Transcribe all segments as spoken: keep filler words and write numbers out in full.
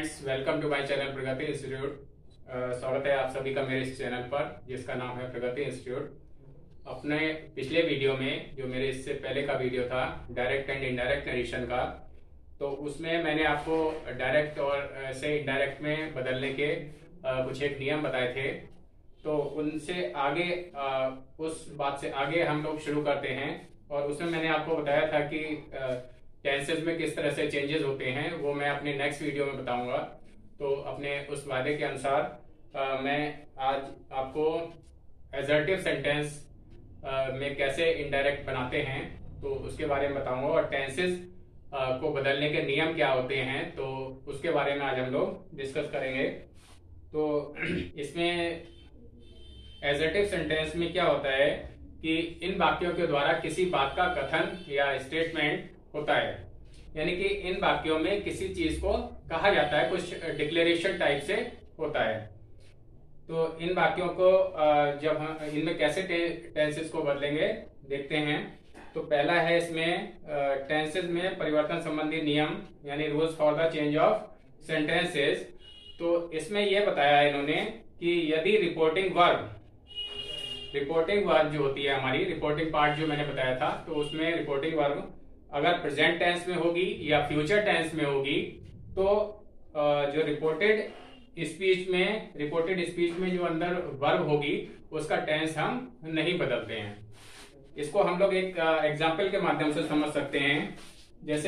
Friends, welcome to my channel Pragati institute. स्वागत है आप सभी का मेरे इस चैनल पर जिसका नाम है प्रगति इंस्टीट्यूट। अपने पिछले वीडियो में जो मेरे इससे पहले का वीडियो था डायरेक्ट एंड इनडायरेक्ट नरेशन का, तो उसमें मैंने आपको डायरेक्ट और से इनडायरेक्ट में बदलने के आ, कुछ एक नियम बताए थे। तो उनसे आगे आ, उस बात से आगे हम लोग शुरू करते हैं। और उसमें मैंने आपको बताया था कि आ, टेंसेस में किस तरह से चेंजेस होते हैं, वो मैं अपने नेक्स्ट वीडियो में बताऊंगा। तो अपने उस वादे के अनुसार आ, मैं आज आपको एजर्टिव सेंटेंस में कैसे इनडायरेक्ट बनाते हैं तो उसके बारे में बताऊंगा, और टेंसेस को बदलने के नियम क्या होते हैं तो उसके बारे में आज हम लोग डिस्कस करेंगे। तो इसमें एजर्टिव सेंटेंस में क्या होता है कि इन वाक्यों के द्वारा किसी बात का कथन या स्टेटमेंट होता है, यानी कि इन वाक्यों में किसी चीज को कहा जाता है, कुछ डिक्लेरेशन टाइप से होता है। तो इन वाक्यों को जब हम इनमें कैसे टेंसेस को बदलेंगे देखते हैं। तो पहला है इसमें टेंसेस में परिवर्तन संबंधी नियम, यानी rules for the change of sentences. तो इसमें यह बताया है इन्होंने कि यदि रिपोर्टिंग वर्ब रिपोर्टिंग वर्ब जो होती है हमारी रिपोर्टिंग पार्ट जो मैंने बताया था, तो उसमें रिपोर्टिंग वर्ब अगर प्रेजेंट टेंस में होगी या फ्यूचर टेंस में होगी तो जो रिपोर्टेड स्पीच में रिपोर्टेड स्पीच में जो अंदर वर्ब होगी उसका टेंस हम नहीं बदलते हैं। इसको हम लोग एक एग्जाम्पल के माध्यम से समझ सकते हैं। जैसे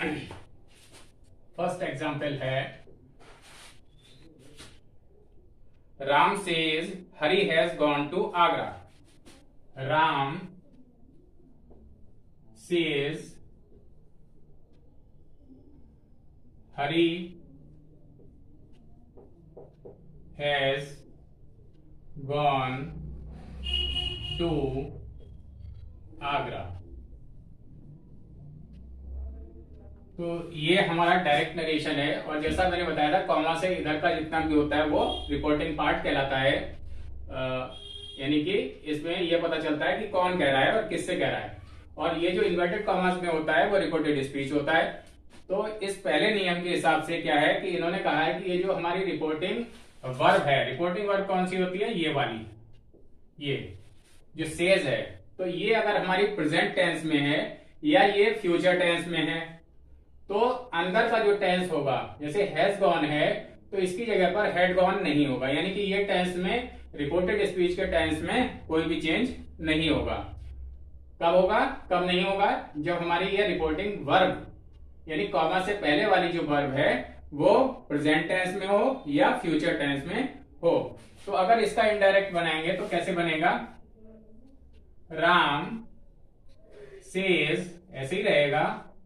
फर्स्ट एग्जाम्पल है, Ram says Hari has gone to Agra. Ram says Hari has gone to Agra. तो ये हमारा डायरेक्ट नरेशन है, और जैसा मैंने बताया था कॉमा से इधर का जितना भी होता है वो रिपोर्टिंग पार्ट कहलाता है। यानी कि इसमें यह पता चलता है कि कौन कह रहा है और किससे कह रहा है। और ये जो इन्वर्टेड कॉमास में होता है वो रिपोर्टेड स्पीच होता है। तो इस पहले नियम के हिसाब से क्या है कि इन्होंने कहा है कि ये जो हमारी रिपोर्टिंग वर्ब है, रिपोर्टिंग वर्ब कौन सी होती है, ये वाली, ये जो सेज है, तो ये अगर हमारी प्रेजेंट टेंस में है या ये फ्यूचर टेंस में है तो अंदर का जो टेंस होगा, जैसे हैज गॉन है तो इसकी जगह पर हैड गॉन नहीं होगा, यानी कि ये टेंस में रिपोर्टेड स्पीच के टेंस में कोई भी चेंज नहीं होगा। कब होगा, कब नहीं होगा, जब हमारी ये रिपोर्टिंग वर्ब यानी कॉमा से पहले वाली जो वर्ब है वो प्रेजेंट टेंस में हो या फ्यूचर टेंस में हो। तो अगर इसका इनडायरेक्ट बनाएंगे तो कैसे बनेगा, राम सेज ऐसे ही रहेगा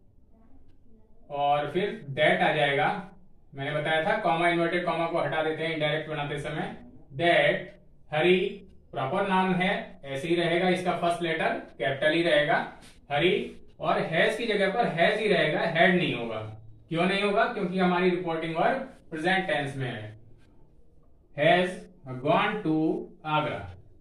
और फिर दैट आ जाएगा। मैंने बताया था कॉमा इन्वर्टेड कॉमा को हटा देते हैं इनडायरेक्ट बनाते समय। दैट हरी प्रॉपर नाउन है, ऐसे ही रहेगा, इसका फर्स्ट लेटर कैपिटल ही रहेगा हरी, और हैज की जगह पर हैज ही रहेगा, हैड नहीं होगा। क्यों नहीं होगा, क्योंकि हमारी रिपोर्टिंग वर्ब प्रेजेंट टेंस में है। Has gone to Agra.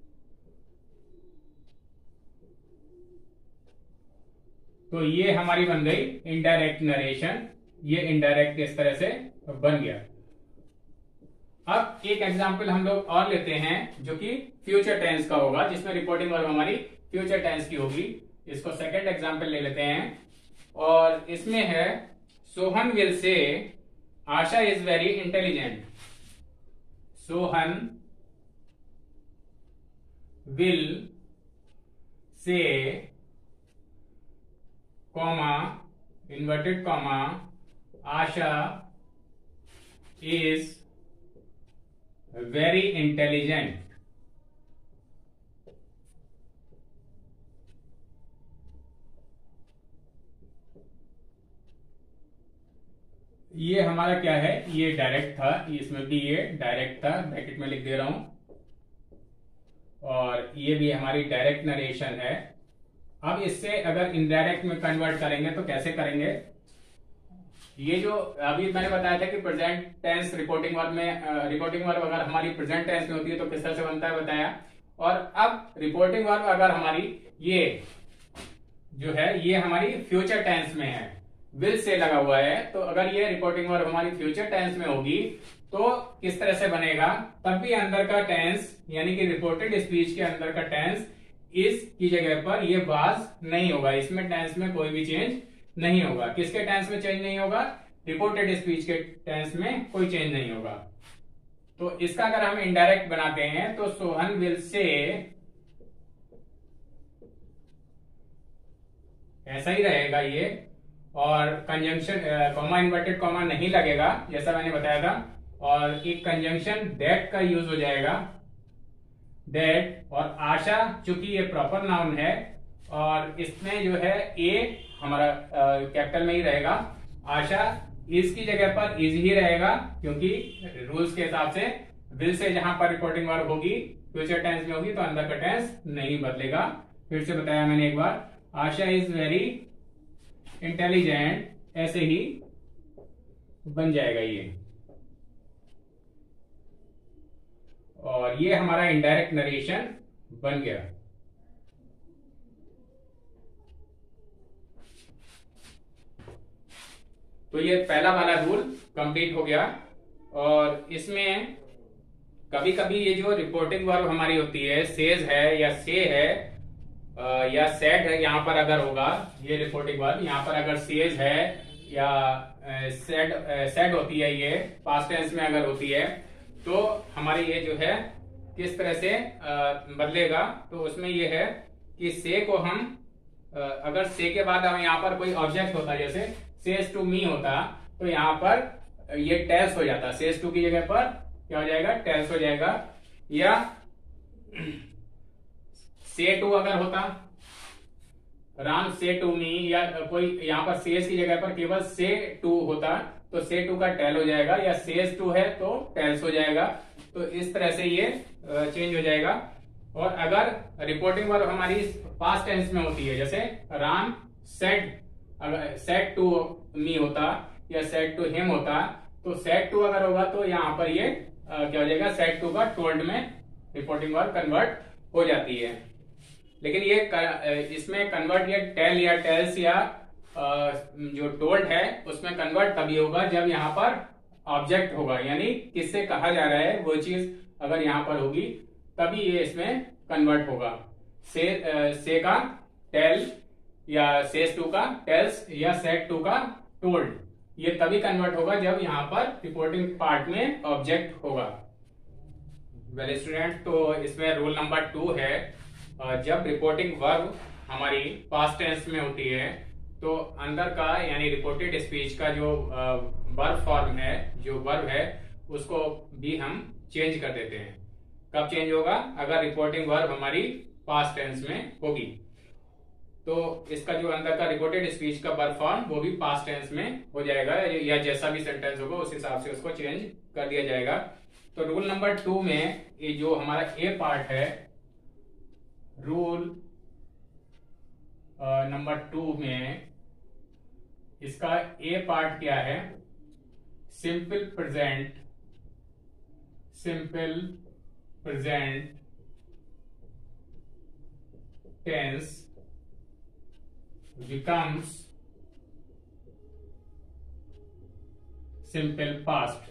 तो ये हमारी बन गई इनडायरेक्ट नरेशन। ये इनडायरेक्ट इस तरह से बन गया। अब एक एग्जांपल हम लोग और लेते हैं जो कि फ्यूचर टेंस का होगा, जिसमें रिपोर्टिंग वर्ब हमारी फ्यूचर टेंस की होगी। इसको सेकंड एग्जांपल ले लेते हैं, और इसमें है Sohan will say Asha is very intelligent. Sohan will say comma inverted comma Asha is very intelligent. ये हमारा क्या है, ये डायरेक्ट था, इसमें भी ये डायरेक्ट था, ब्रैकेट में लिख दे रहा हूं, और ये भी हमारी डायरेक्ट नरेशन है। अब इससे अगर इनडायरेक्ट में कन्वर्ट करेंगे तो कैसे करेंगे, ये जो अभी मैंने बताया था कि प्रेजेंट टेंस रिपोर्टिंग वर्ब में रिपोर्टिंग वर्ब अगर हमारी प्रेजेंट टेंस में होती है तो किस तरह से बनता है बताया। और अब रिपोर्टिंग वर्ब अगर हमारी ये जो है ये हमारी फ्यूचर टेंस में है, विल से लगा हुआ है, तो अगर ये रिपोर्टिंग वर्ब हमारी फ्यूचर टेंस में होगी तो किस तरह से बनेगा, तब भी अंदर का टेंस यानी कि रिपोर्टेड स्पीच के अंदर का टेंस इस की जगह पर ये वाज नहीं होगा, इसमें टेंस में कोई भी चेंज नहीं होगा। किसके टेंस में चेंज नहीं होगा, रिपोर्टेड स्पीच के टेंस में कोई चेंज नहीं होगा। तो इसका अगर हम इनडायरेक्ट बनाते हैं तो सोहन विल से, ऐसा ही रहेगा ये, और कंजंक्शन कॉमा इन्वर्टेड कॉमा नहीं लगेगा जैसा मैंने बताया था, और एक कंजंक्शन दैट का यूज हो जाएगा, दैट। और आशा चूंकि ये प्रॉपर नाउन है और इसमें जो है ए हमारा कैपिटल में ही रहेगा, आशा इस की जगह पर इज ही रहेगा, क्योंकि रूल्स के हिसाब से विल से जहां पर रिपोर्टिंग वर्ब होगी फ्यूचर टेंस में होगी तो अंदर का टेंस नहीं बदलेगा। फिर से बताया मैंने एक बार, आशा इज वेरी इंटेलिजेंट, ऐसे ही बन जाएगा ये। और ये हमारा इनडायरेक्ट नरेशन बन गया। तो ये पहला वाला रूल कंप्लीट हो गया। और इसमें कभी कभी ये जो रिपोर्टिंग वर्ब हमारी होती है, सेज है या से है आ, या सेड है, यहां पर अगर होगा ये रिपोर्टिंग वर्ब, यहां पर अगर सेज है या सेड सेड होती है, ये पास्ट टेंस में अगर होती है, तो हमारी ये जो है किस तरह से आ, बदलेगा। तो उसमें ये है कि से को हम आ, अगर से के बाद हम यहाँ पर कोई ऑब्जेक्ट होता, जैसे सेज टू मी होता, तो यहाँ पर ये टेल्स हो जाता, सेज टू की जगह पर क्या हो जाएगा, टेल्स हो जाएगा। या से टू अगर होता, राम से टू मी, या कोई यहाँ पर सेज की जगह पर केवल से टू होता तो से टू का टेल हो जाएगा, या सेज टू है तो टेल्स हो जाएगा। तो इस तरह से ये चेंज हो जाएगा। और अगर रिपोर्टिंग वर्ब हमारी पास्ट टेंस में होती है, जैसे राम सेड, अगर सेड टू मी होता या सेड टू हिम होता, तो सेड टू अगर होगा तो यहाँ पर ये आ, क्या हो जाएगा, सेड टू का टोल्ड में रिपोर्टिंग वर्ब कन्वर्ट हो जाती है। लेकिन ये इसमें कन्वर्ट या टेल या टेल्स या आ, जो टोल्ड है उसमें कन्वर्ट तभी होगा जब यहाँ पर ऑब्जेक्ट होगा, यानी किससे कहा जा रहा है वो चीज अगर यहाँ पर होगी तभी ये इसमें कन्वर्ट होगा। से आ, से का टेल या सेज टू का टेल्स या सेड टू का टोल्ड, ये तभी कन्वर्ट होगा जब यहाँ पर रिपोर्टिंग पार्ट में ऑब्जेक्ट होगा। वेल स्टूडेंट, तो इसमें रूल नंबर टू है, जब रिपोर्टिंग वर्ब हमारी पास्ट टेंस में होती है तो अंदर का यानी रिपोर्टेड स्पीच का जो वर्ब फॉर्म है, जो वर्ब है, उसको भी हम चेंज कर देते हैं। कब चेंज होगा, अगर रिपोर्टिंग वर्ब हमारी पास्ट टेंस में होगी, तो इसका जो अंदर का रिपोर्टेड स्पीच का वर्ब फॉर्म वो भी पास्ट टेंस में हो जाएगा, या जैसा भी सेंटेंस होगा उस हिसाब से उसको चेंज कर दिया जाएगा। तो रूल नंबर टू में ये जो हमारा ए पार्ट है, रूल नंबर टू में इसका ए पार्ट क्या है, simple present, simple present tense becomes simple past।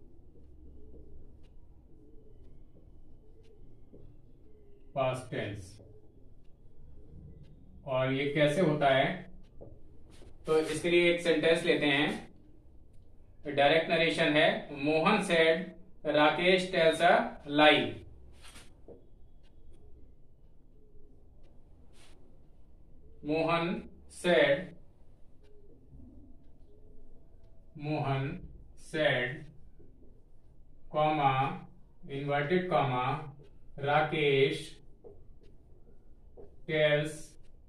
past tense। और ये कैसे होता है, तो इसके लिए एक सेंटेंस लेते हैं, डायरेक्ट नरेशन है, Mohan said Rakesh tells a lie. Mohan said, Mohan said, comma, inverted comma, Rakesh tells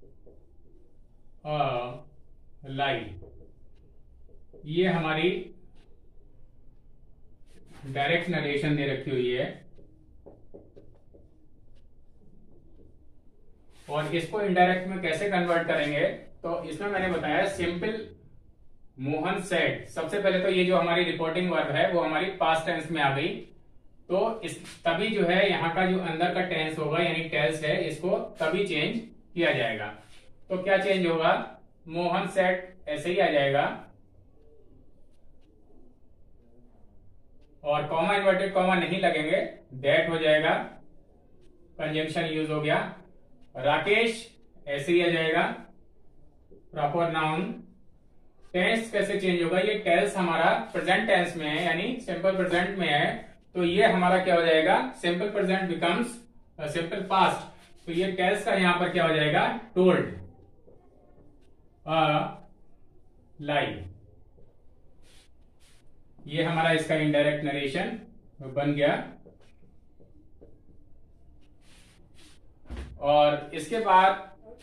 a lie। ये हमारी डायरेक्ट नरेशन दे रखी हुई है। और इसको इनडायरेक्ट में कैसे कन्वर्ट करेंगे, तो इसमें मैंने बताया सिंपल मोहन सेड। सबसे पहले तो ये जो हमारी रिपोर्टिंग वर्ब है वो हमारी पास्ट टेंस में आ गई, तो इस तभी जो है यहाँ का जो अंदर का टेंस होगा यानी टेल्स है, इसको तभी चेंज किया जाएगा। तो क्या चेंज होगा, मोहन सेड ऐसे ही आ जाएगा, और कॉमा इन्वर्टेड कॉमा नहीं लगेंगे, दैट हो जाएगा, कंजंक्शन यूज हो गया। राकेश ऐसे ही आ जाएगा, प्रॉपर नाउन। टेंस कैसे चेंज होगा, ये टेंस हमारा प्रेजेंट टेंस में है, यानी सिंपल प्रेजेंट में है, तो ये हमारा क्या हो जाएगा, simple present becomes simple past. तो ये टेंस का यहां पर क्या हो जाएगा, टोल्ड अ लाई। ये हमारा इसका इनडायरेक्ट नरेशन बन गया। और इसके बाद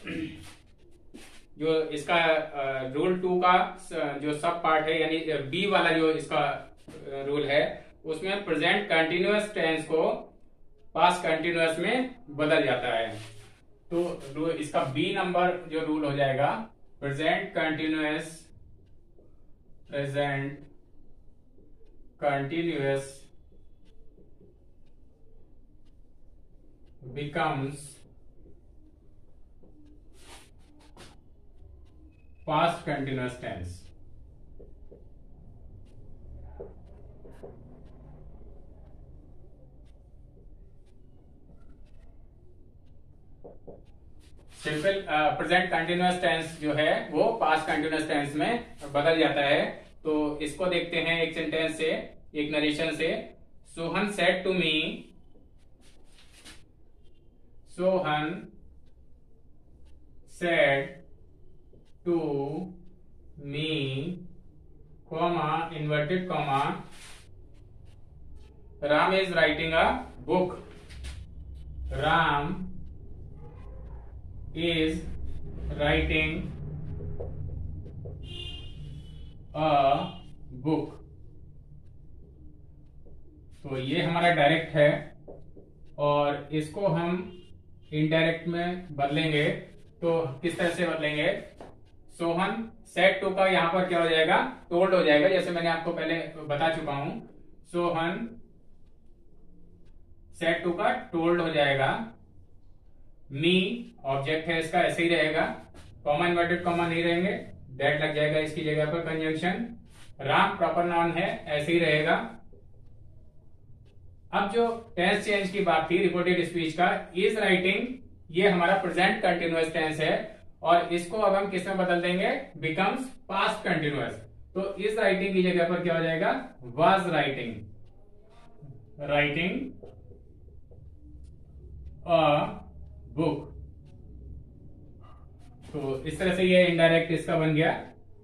जो इसका रूल टू का जो सब पार्ट है, यानी बी वाला जो इसका रूल है, उसमें प्रेजेंट कंटिन्यूअस टेंस को पास्ट कंटिन्यूअस में बदल जाता है। तो इसका बी नंबर जो रूल हो जाएगा, present continuous present continuous becomes past continuous tense। Simple present continuous tense जो है वो पास्ट कंटिन्यूअस टेंस में बदल जाता है। तो इसको देखते हैं एक सेंटेंस से, एक नरेशन से। Sohan said to me, Sohan said to me, comma inverted comma, Ram is writing a book, Ram is writing a book। तो ये हमारा डायरेक्ट है, और इसको हम इनडायरेक्ट में बदलेंगे। तो किस तरह से बदलेंगे, सोहन सेड टू का यहां पर क्या हो जाएगा, टोल्ड हो जाएगा, जैसे मैंने आपको पहले बता चुका हूं। सोहन सेड टू का टोल्ड हो जाएगा। मी ऑब्जेक्ट है इसका, ऐसे ही रहेगा, कॉमा इन्वर्टेड कॉमा नहीं रहेंगे, दैट लग जाएगा इसकी जगह पर कंजंक्शन। राम प्रॉपर नाउन है, ऐसे ही रहेगा। अब जो टेंस चेंज की बात थी रिपोर्टेड स्पीच का, इज राइटिंग, ये हमारा प्रेजेंट कंटिन्यूअस टेंस है, और इसको अब हम किस में बदल देंगे, बिकम्स पास्ट कंटिन्यूअस। तो इज राइटिंग की जगह पर क्या हो जाएगा, was writing, writing a book. तो इस तरह से ये इनडायरेक्ट इसका बन गया।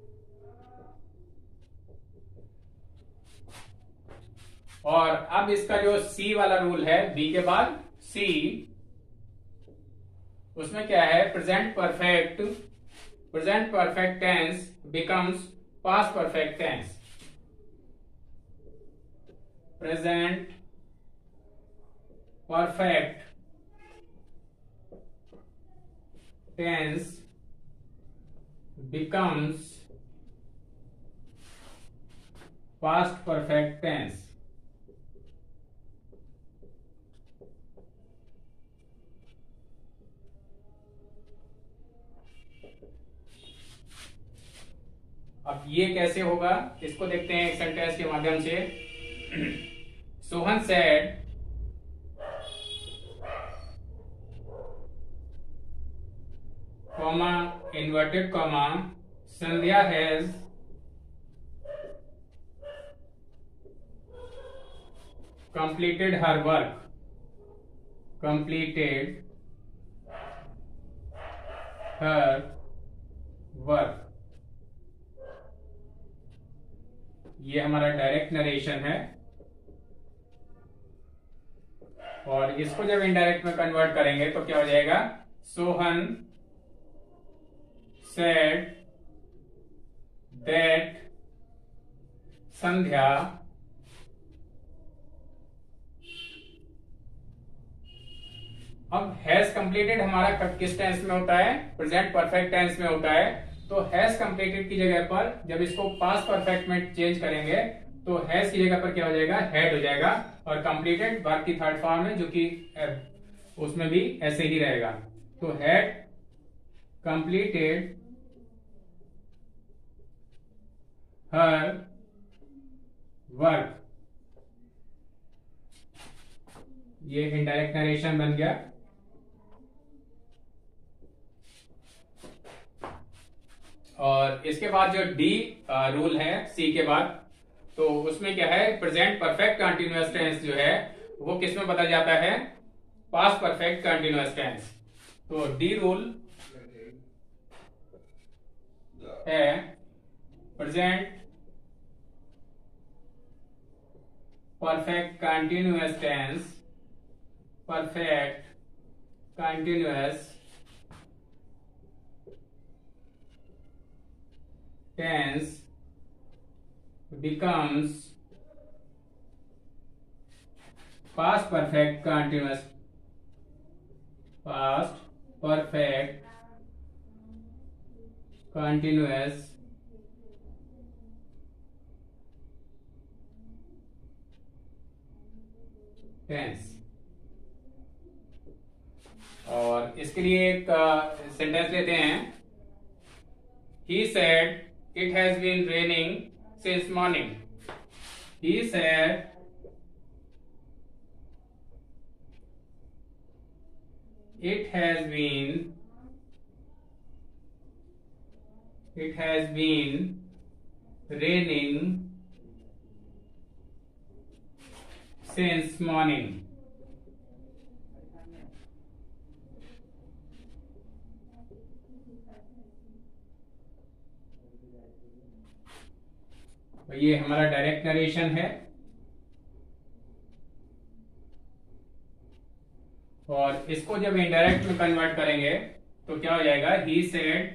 और अब इसका जो सी वाला रूल है, बी के बाद सी, उसमें क्या है, present perfect, present perfect tense becomes past perfect tense, present perfect tense becomes past perfect tense। अब ये कैसे होगा, इसको देखते हैं एक सेंटेंस के माध्यम से। Sohan said, comma inverted comma, Sandhya has completed her work, completed her work। ये हमारा डायरेक्ट नरेशन है, और इसको जब इनडायरेक्ट में कन्वर्ट करेंगे तो क्या हो जाएगा, सोहन said that संध्या अब हैज कंप्लीटेड हमारा किस टेंस में होता है, प्रेजेंट परफेक्ट टेंस में होता है। तो हैज कंप्लीटेड की जगह पर जब इसको पास्ट परफेक्ट में चेंज करेंगे तो हैज की जगह पर क्या हो जाएगा, हैड हो जाएगा, और कंप्लीटेड वर्ब की थर्ड फॉर्म है जो कि उसमें भी ऐसे ही रहेगा। तो हैड कंप्लीटेड हर वर्क, ये इनडायरेक्ट नरेशन बन गया। और इसके बाद जो डी रूल है सी के बाद, तो उसमें क्या है, प्रेजेंट परफेक्ट कंटिन्यूअस टेंस जो है वो किस में बदल जाता है, पास्ट परफेक्ट कंटिन्यूअस टेंस। तो डी रूल है present perfect continuous tense, perfect continuous tense becomes past perfect continuous, past perfect continuous tense। और इसके लिए एक सेंटेंस लेते हैं। He said it has been raining since morning. He said it has been it has been raining since morning. तो ये हमारा direct narration है। और इसको जब इनडायरेक्ट में कन्वर्ट करेंगे तो क्या हो जाएगा, he said,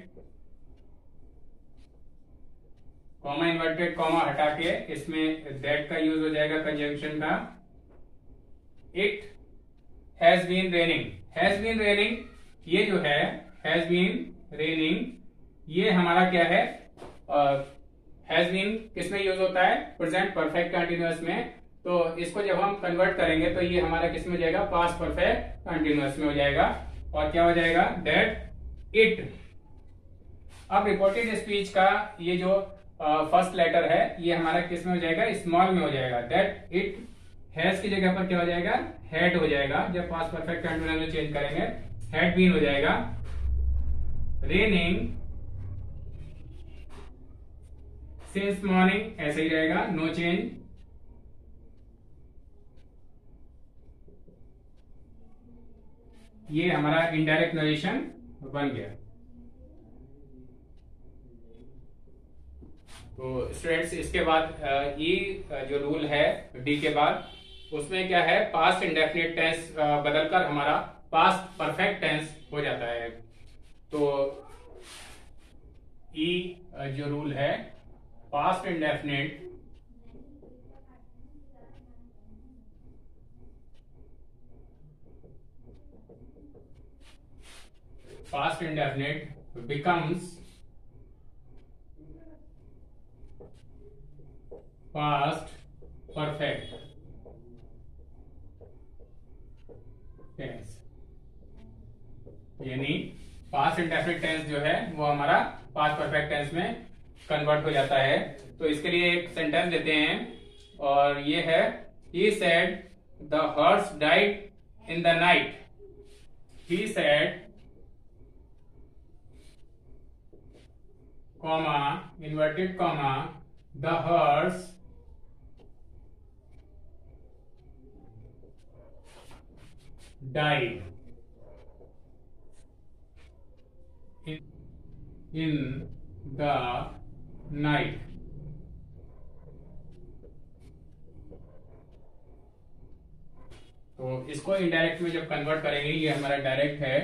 comma inverted comma हटा के इसमें दैट का यूज हो जाएगा कंजंक्शन का। It has been raining, has been raining ये जो है हैज बीन रेनिंग, ये हमारा क्या है, हैज बीन किसमें यूज होता है, प्रेजेंट परफेक्ट कंटिन्यूअस में। तो इसको जब हम कन्वर्ट करेंगे तो ये हमारा किस में हो जाएगा, पास्ट परफेक्ट कंटिन्यूअस में हो जाएगा। और क्या हो जाएगा, दैट इट। अब रिपोर्टेड स्पीच का ये जो फर्स्ट uh, लेटर है ये हमारा किस में हो जाएगा, स्मॉल में हो जाएगा। दैट इट हैज की जगह पर क्या हो जाएगा, हैड हो जाएगा। जब पास्ट परफेक्ट कंटिन्यूअस में चेंज करेंगे हैड बीन हो जाएगा। रेनिंग सिंस मॉर्निंग ऐसे ही रहेगा, नो चेंज। ये हमारा इनडायरेक्ट नरेशन बन गया। तो स्टूडेंट्स इसके बाद ई जो रूल है डी के बाद, उसमें क्या है, पास्ट इंडेफिनिट टेंस बदलकर हमारा पास्ट परफेक्ट टेंस हो जाता है। तो ई जो रूल है past indefinite past indefinite becomes past perfect tense, यानी पास्ट इंडेफिनिट टेंस जो है वो हमारा पास्ट परफेक्ट टेंस में कन्वर्ट हो जाता है। तो इसके लिए एक सेंटेंस देते हैं और ये है, he said the horse died in the night. He said, comma, inverted comma, the horse died in, in the night. तो इसको इनडायरेक्ट में जब कन्वर्ट करेंगे, ये हमारा डायरेक्ट है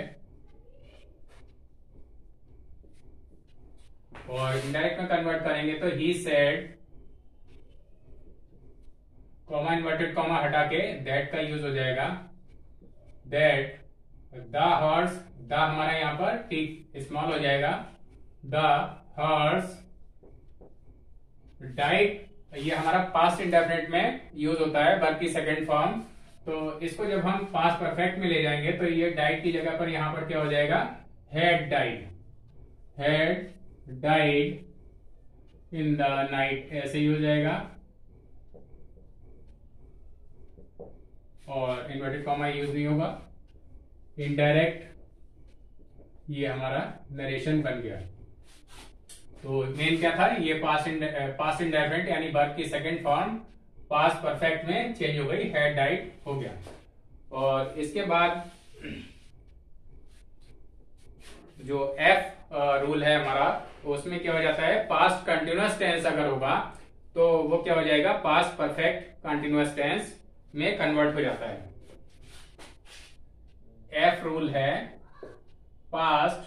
और इनडायरेक्ट में कन्वर्ट करेंगे तो he said, comma inverted comma हटा के दैट का यूज हो जाएगा। दैट द हॉर्स, द हमारा यहां पर टी स्मॉल हो जाएगा। द हॉर्स डाइड, ये हमारा पास्ट इंडेफिनिट में यूज होता है वर्ब की सेकंड फॉर्म। तो इसको जब हम पास्ट परफेक्ट में ले जाएंगे तो ये डाइड की जगह पर यहां पर क्या हो जाएगा, had died, had died in the night, ऐसे ही हो जाएगा, और इन्वर्टेड कॉमा यूज नहीं होगा। इनडायरेक्ट, ये हमारा नरेशन बन गया। तो मेन क्या था, ये पास्ट पास्ट इंडेफिनिट यानी वर्ब की सेकंड फॉर्म पास्ट परफेक्ट में चेंज हो गई, हैड डाइड हो गया। और इसके बाद जो एफ रूल है हमारा, उसमें क्या हो जाता है, पास्ट कंटिन्यूअस टेंस अगर होगा तो वो क्या हो जाएगा, पास्ट परफेक्ट कंटिन्यूअस टेंस में कन्वर्ट हो जाता है। एफ रूल है past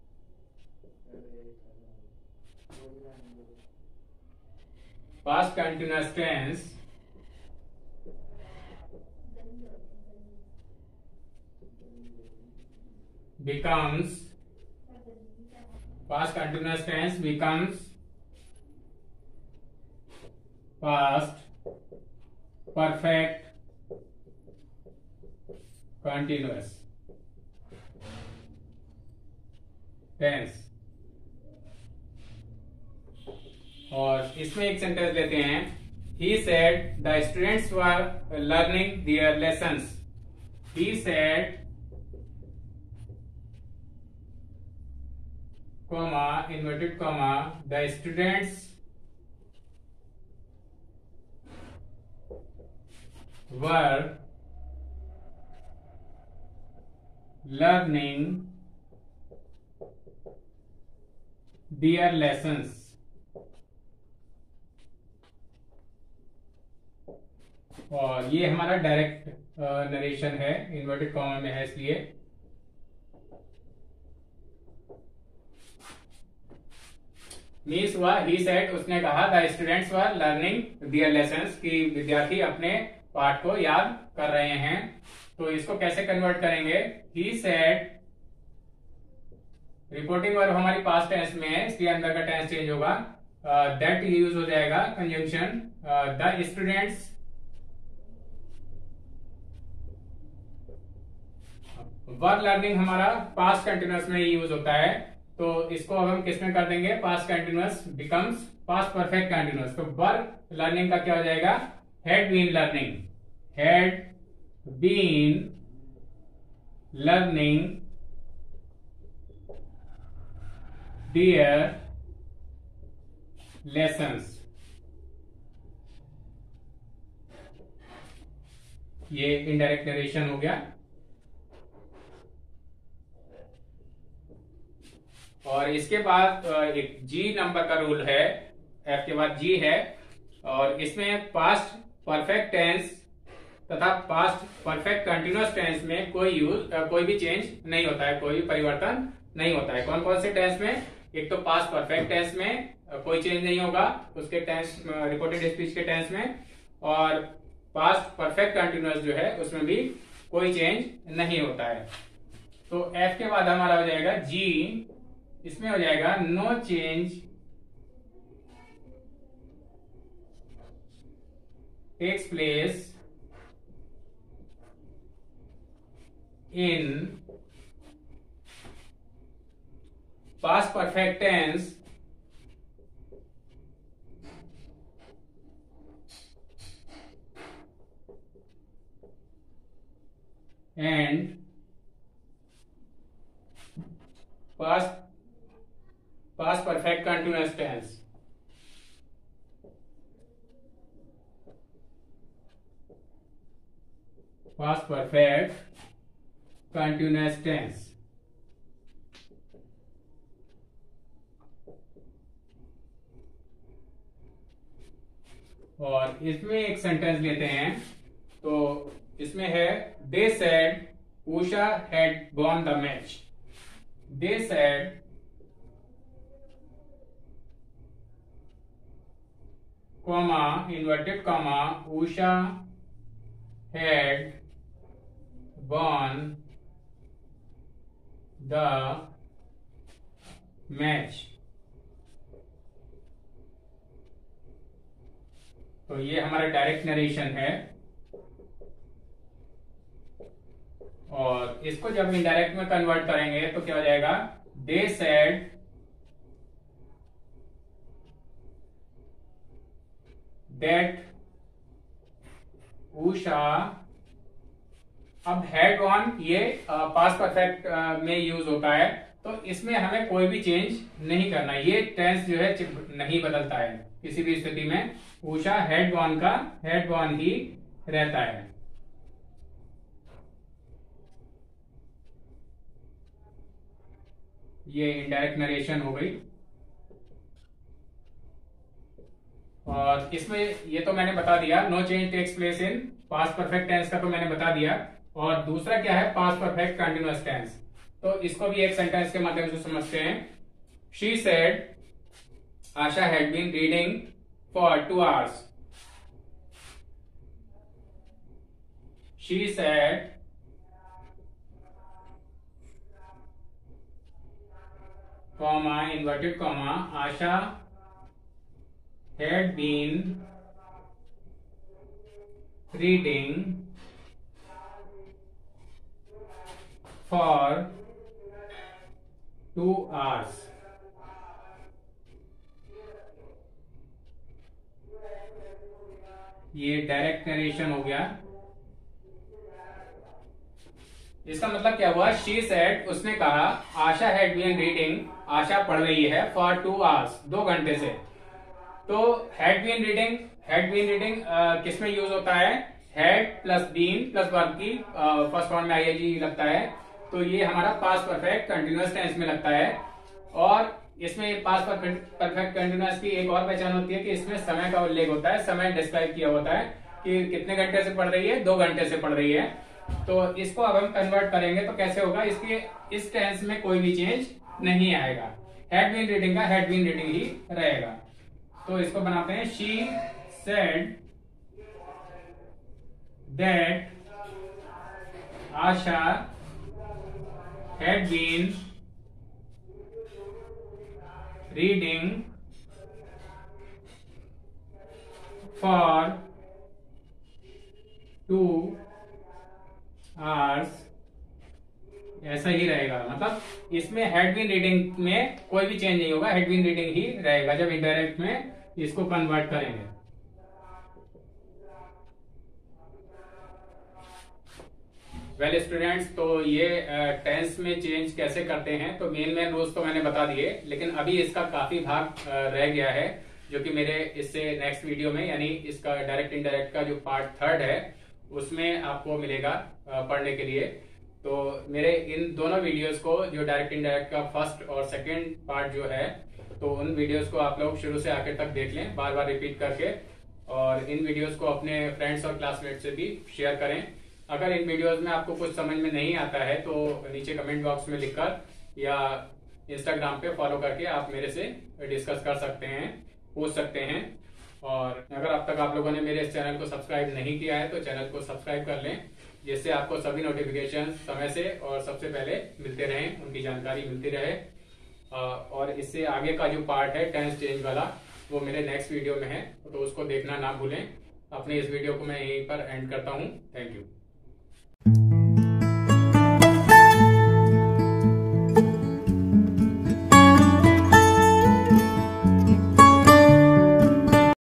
past continuous tense becomes past continuous tense becomes past perfect continuous tense। और इसमें एक सेंटेंस लेते हैं, he said the students were learning their lessons। he said comma inverted comma the students were learning their lessons। और ये हमारा direct narration है, inverted comma में है इसलिए। मीन्स हुआ ही सेड, उसने कहा the students were learning their lessons, कि विद्यार्थी अपने पाठ को याद कर रहे हैं। तो इसको कैसे कन्वर्ट करेंगे, ही सेड, रिपोर्टिंग वर्ब हमारी पास्ट टेंस में है इसलिए अंदर का टेंस चेंज होगा, दैट यूज हो जाएगा conjunction the students verb learning हमारा पास्ट कंटिन्यूअस में यूज होता है। तो इसको अब हम किस में कर देंगे, past continuous becomes past perfect continuous. तो वर्ब लर्निंग का क्या हो जाएगा, had been learning, had been learning their lessons. ये इनडायरेक्ट नरेशन हो गया। और इसके बाद एक जी नंबर का रूल है, एफ के बाद जी है, और इसमें पास्ट परफेक्ट टेंस तथा पास्ट परफेक्ट कंटिन्यूअस टेंस में कोई यूज कोई भी चेंज नहीं होता है, कोई भी परिवर्तन नहीं होता है। कौन कौन से टेंस में, एक तो पास्ट परफेक्ट टेंस में कोई चेंज नहीं होगा उसके टेंस, रिपोर्टेड स्पीच के टेंस में, और पास्ट परफेक्ट कंटिन्यूअस जो है उसमें भी कोई चेंज नहीं होता है। तो एफ के बाद हमारा हो जाएगा जी, इसमें हो जाएगा no change takes place in past perfect tense and past past perfect continuous tense. Past perfect continuous tense. और इसमें एक सेंटेंस लेते हैं, तो इसमें है they said Usha had won the match. They said comma inverted comma Usha had won the match. तो ये हमारा डायरेक्ट नरेशन है, और इसको जब इनडायरेक्ट में कन्वर्ट करेंगे तो क्या हो जाएगा, दे सेड दैट उषा, अब हैड ऑन ये पास्ट परफेक्ट में यूज होता है, तो इसमें हमें कोई भी चेंज नहीं करना है, ये टेंस जो है नहीं बदलता है किसी भी स्थिति में। उषा हैड गॉन का हैड गॉन ही रहता है। ये इनडायरेक्ट नरेशन हो गई। और इसमें ये तो मैंने बता दिया, no change takes place in past perfect tense का तो मैंने बता दिया। और दूसरा क्या है, पास्ट परफेक्ट कंटिन्यूअस टेंस, तो इसको भी एक सेंटेंस के माध्यम से समझते हैं। She said Asha had been reading for two hours. She said comma inverted comma Asha had been reading for two hours. ये डायरेक्ट नरेशन हो गया। इसका मतलब क्या हुआ, शी सेड उसने कहा, Asha had been reading Asha पढ़ रही है फॉर टू आवर्स दो घंटे से। तो had been reading, had been reading किसमें यूज होता है, had plus been plus verb की फर्स्ट फॉर्म में आईएनजी लगता है, तो ये हमारा पास्ट परफेक्ट कंटिन्यूअस टेंस में लगता है। और इसमें पास्ट परफेक्ट कंटिन्यूअस की एक और पहचान होती है कि इसमें समय का उल्लेख होता है, समय डिस्क्राइब किया होता है कि कितने घंटे से पढ़ रही है, दो घंटे से पढ़ रही है। तो इसको अब हम कन्वर्ट करेंगे तो कैसे होगा, इसके इस टेंस में कोई भी चेंज नहीं आएगा, हैड बीन रीडिंग का हैड बीन रीडिंग ही रहेगा। तो इसको बनाते हैं, she said that Asha had been reading for two hours, ऐसा ही रहेगा। मतलब इसमें हैड बीन रीडिंग में कोई भी चेंज नहीं होगा, हैड बीन रीडिंग ही रहेगा जब इनडायरेक्ट में इसको कन्वर्ट करेंगे। वेल स्टूडेंट्स, तो ये टेंस में चेंज कैसे करते हैं, तो मेन मेन रूल्स तो मैंने बता दिए, लेकिन अभी इसका काफी भाग रह गया है जो कि मेरे इससे नेक्स्ट वीडियो में, यानी इसका डायरेक्ट इनडायरेक्ट का जो पार्ट थर्ड है उसमें आपको मिलेगा पढ़ने के लिए। तो मेरे इन दोनों वीडियोस को, जो डायरेक्ट इनडायरेक्ट का फर्स्ट और सेकंड पार्ट जो है, तो उन वीडियोस को आप लोग शुरू से आखिर तक देख लें, बार बार रिपीट करके। और इन वीडियोस को अपने फ्रेंड्स और क्लासमेट से भी शेयर करें। अगर इन वीडियोस में आपको कुछ समझ में नहीं आता है तो नीचे कमेंट बॉक्स में लिखकर या इंस्टाग्राम पे फॉलो करके आप मेरे से डिस्कस कर सकते हैं, पूछ सकते हैं। और अगर अब तक आप लोगों ने मेरे इस चैनल को सब्सक्राइब नहीं किया है तो चैनल को सब्सक्राइब कर लें, जिससे आपको सभी नोटिफिकेशन समय से और सबसे पहले मिलते रहें, उनकी जानकारी मिलती रहे। और इससे आगे का जो पार्ट है टेंस चेंज वाला, वो मेरे नेक्स्ट वीडियो में है, तो उसको देखना ना भूलें। अपने इस वीडियो को मैं यहीं पर एंड करता हूँ। Thank you.